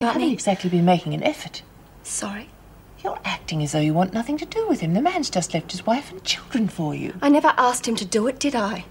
You haven't exactly been making an effort. Sorry? You're acting as though you want nothing to do with him. The man's just left his wife and children for you. I never asked him to do it, did I?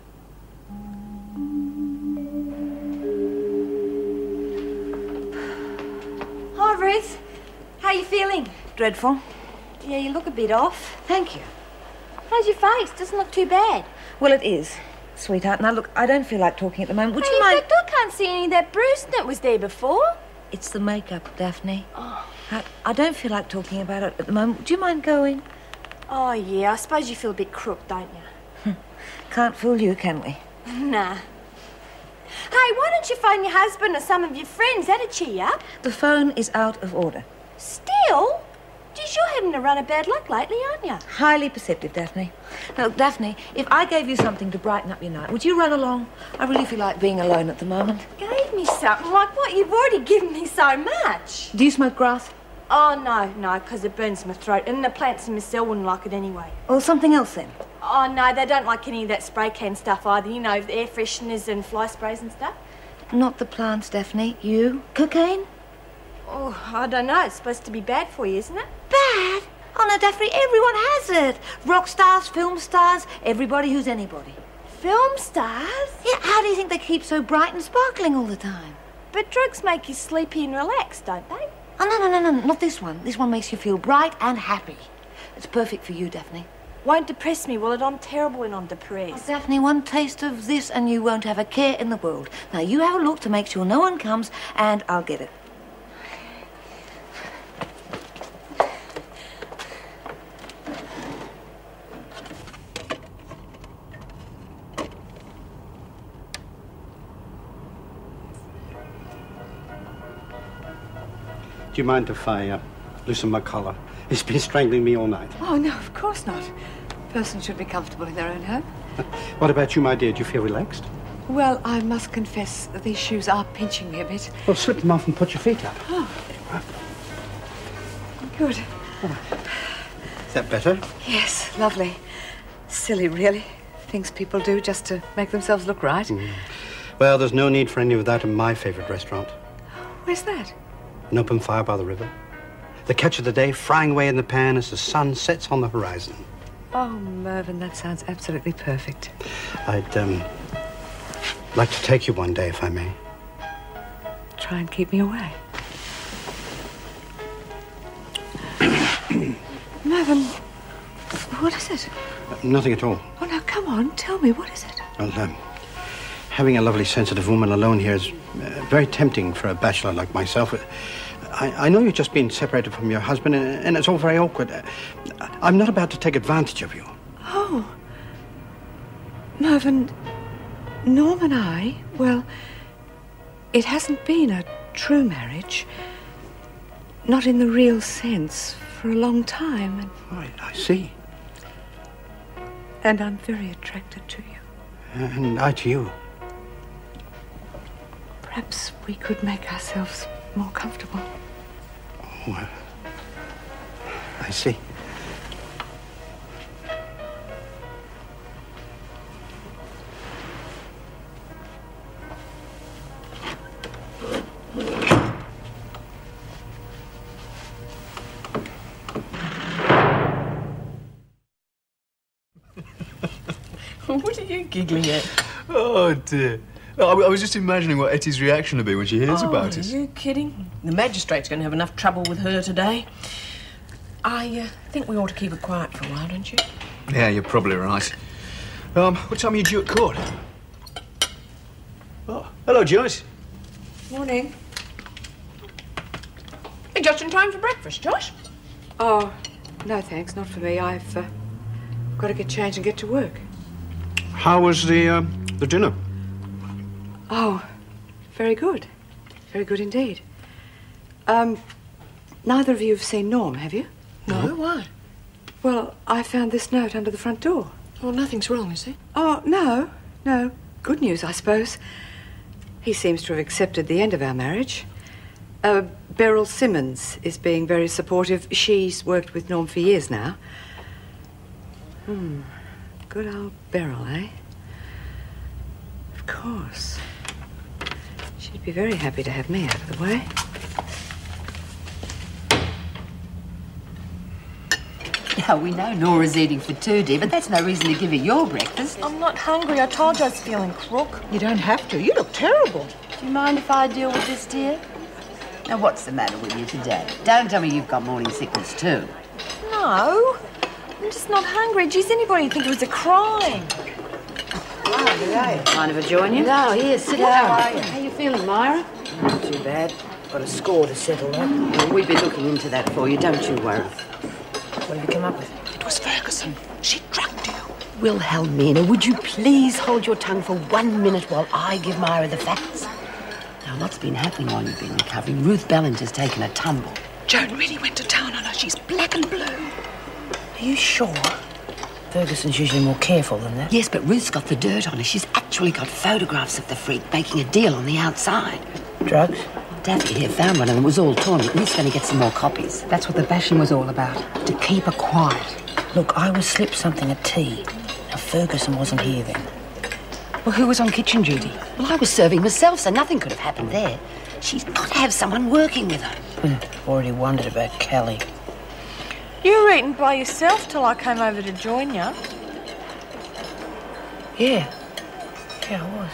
Hi, Ruth. How are you feeling? Dreadful. Yeah, you look a bit off. Thank you. How's your face? Doesn't look too bad. Well, it is, sweetheart. Now, look, I don't feel like talking at the moment. Would Hey, you mind... in fact, I can't see any of that bruise that was there before. It's the makeup, Daphne. Oh. I don't feel like talking about it at the moment. Would you mind going? Oh, yeah, I suppose you feel a bit crook, don't you? Can't fool you, can we? Nah. Hey, why don't you phone your husband or some of your friends? That'd cheer you up. The phone is out of order. Still? Geez, you're having a run of bad luck lately, aren't you? Highly perceptive, Daphne. Now, Daphne, if I gave you something to brighten up your night, would you run along? I really feel like being alone at the moment. Gave me something like what? You've already given me so much. Do you smoke grass? Oh, no, because it burns my throat. And the plants in my cell wouldn't like it anyway. Or something else, then? Oh, no, they don't like any of that spray can stuff either. You know, the air fresheners and fly sprays and stuff. Not the plants, Daphne. You? Cocaine? Oh, I don't know. It's supposed to be bad for you, isn't it? Bad? Oh, no, Daphne, everyone has it. Rock stars, film stars, everybody who's anybody. Film stars? Yeah, how do you think they keep so bright and sparkling all the time? But drugs make you sleepy and relaxed, don't they? Oh, no, not this one. This one makes you feel bright and happy. It's perfect for you, Daphne. Won't depress me, will it? I'm terrible when I'm depressed. Oh, Daphne, one taste of this and you won't have a care in the world. Now, you have a look to make sure no one comes, and I'll get it. Do you mind if I loosen my collar? It's been strangling me all night. Oh, no, of course not. A person should be comfortable in their own home. What about you, my dear? Do you feel relaxed? Well, I must confess that these shoes are pinching me a bit. Well, slip them off and put your feet up. Oh. Good. Is that better? Yes, lovely. Silly, really. Things people do just to make themselves look right. Well, there's no need for any of that in my favourite restaurant. Where's that? An open fire by the river. The catch of the day frying away in the pan as the sun sets on the horizon. Oh, Mervyn, that sounds absolutely perfect. I'd like to take you one day, if I may. Try and keep me away. Mervyn, what is it? Nothing at all. Oh, now, come on, tell me, what is it? Well, having a lovely, sensitive woman alone here is very tempting for a bachelor like myself. I know you've just been separated from your husband, and it's all very awkward. I'm not about to take advantage of you. Oh. Mervyn, Norm and I, well, it hasn't been a true marriage. Not in the real sense, for a long time. And... Oh, I see. And I'm very attracted to you. And I to you. Perhaps we could make ourselves more comfortable. Oh, I see. What are you giggling at? Oh, dear. I was just imagining what Etty's reaction will be when she hears about us. Are you kidding? The magistrate's going to have enough trouble with her today. I think we ought to keep it quiet for a while, don't you? Yeah, you're probably right. What time are you due at court? Oh, hello, Joyce. Morning. You're just in time for breakfast, Josh. Oh, no thanks, not for me. I've got to get changed and get to work. How was the dinner? Oh, very good. Very good indeed. Neither of you have seen Norm, have you? No, why? Well, I found this note under the front door. Well, nothing's wrong, is there? Oh, no. Good news, I suppose. He seems to have accepted the end of our marriage. Beryl Simmons is being very supportive. She's worked with Norm for years now. Good old Beryl, eh? Of course. She'd be very happy to have me out of the way. Now, we know Nora's eating for two, dear, but that's no reason to give her your breakfast. I'm not hungry. I told you I was feeling crook. You don't have to. You look terrible. Do you mind if I deal with this, dear? Now, what's the matter with you today? Don't tell me you've got morning sickness too. No, I'm just not hungry. Geez, anybody would think it was a crime. Mind if I join you? No, here, sit down. How are you? How you feeling, Myra? Not too bad. Got a score to settle on. Well, we've been looking into that for you, don't you worry. What have you come up with? It was Ferguson. She drugged you. Wilhelmina, would you please hold your tongue for 1 minute while I give Myra the facts? Now, what's been happening while you've been recovering? Ruth Ballinger's taken a tumble. Joan really went to town on her. She's black and blue. Are you sure? Ferguson's usually more careful than that. Yes, but Ruth's got the dirt on her. She's actually got photographs of the freak making a deal on the outside. Drugs? Daffy here found one and it was all torn. Ruth's going to get some more copies. That's what the bashing was all about, to keep her quiet. Look, I was slipped something at tea. Now, Ferguson wasn't here then. Well, who was on kitchen duty? Well, I was serving myself, so nothing could have happened there. She's got to have someone working with her. Already wondered about Kelly. You were eating by yourself till I came over to join you. Yeah. Yeah, I was.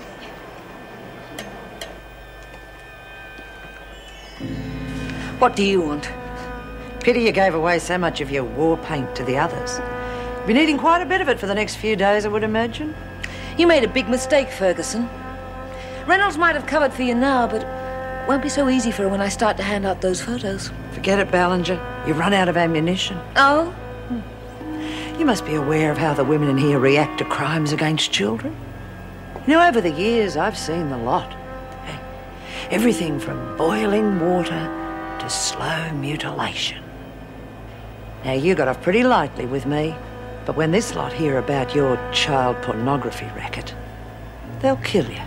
What do you want? Pity you gave away so much of your war paint to the others. Been eating quite a bit of it for the next few days, I would imagine. You made a big mistake, Ferguson. Reynolds might have covered for you now, but it won't be so easy for her when I start to hand out those photos. Forget it, Ballinger. You run out of ammunition. Oh? You must be aware of how the women in here react to crimes against children. You know, over the years, I've seen the lot. Hey, everything from boiling water to slow mutilation. Now, you got off pretty lightly with me, but when this lot hear about your child pornography racket, they'll kill you.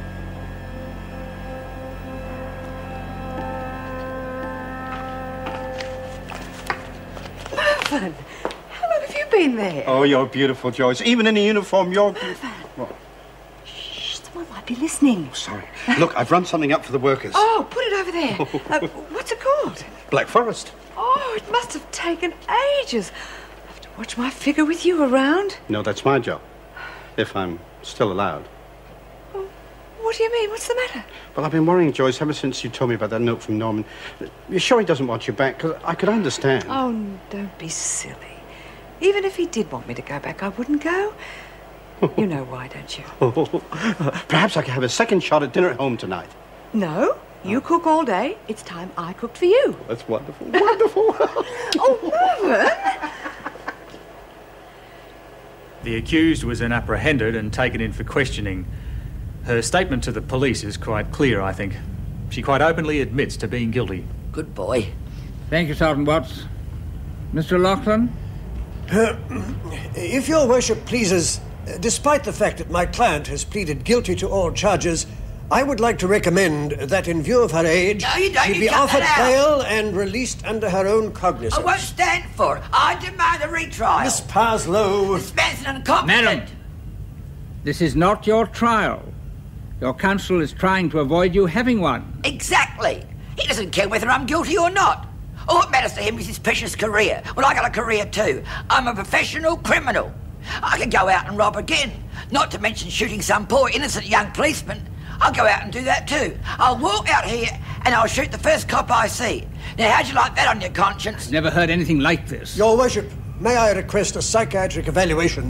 Mervyn, how long have you been there? Oh, you're beautiful, Joyce. Even in a uniform, you're... What? Shh, someone might be listening. Sorry. Look, I've run something up for the workers. Oh, put it over there. What's it called? Black Forest. Oh, it must have taken ages. I have to watch my figure with you around. No, that's my job. If I'm still allowed. What do you mean? What's the matter? Well, I've been worrying, Joyce, ever since you told me about that note from Norman. You're sure he doesn't want you back? Because I could understand. Oh, don't be silly. Even if he did want me to go back, I wouldn't go. You know why, don't you? Perhaps I could have a second shot at dinner at home tonight. No, you cook all day. It's time I cooked for you. That's wonderful. Wonderful. Oh, Mervyn! The accused was then apprehended and taken in for questioning. Her statement to the police is quite clear, I think. She quite openly admits to being guilty. Good boy. Thank you, Sergeant Watts. Mr. Lachlan? If your worship pleases, despite the fact that my client has pleaded guilty to all charges, I would like to recommend that in view of her age, she be offered bail and released under her own cognizance. I won't stand for it. I demand a retrial. Miss Parslow... This man's an incompetent. Madam, this is not your trial. Your counsel is trying to avoid you having one. Exactly. He doesn't care whether I'm guilty or not. All that matters to him is his precious career. Well, I got a career too. I'm a professional criminal. I could go out and rob again, not to mention shooting some poor innocent young policeman. I'll go out and do that too. I'll walk out here and I'll shoot the first cop I see. Now, how'd you like that on your conscience? Never heard anything like this. Your worship, may I request a psychiatric evaluation?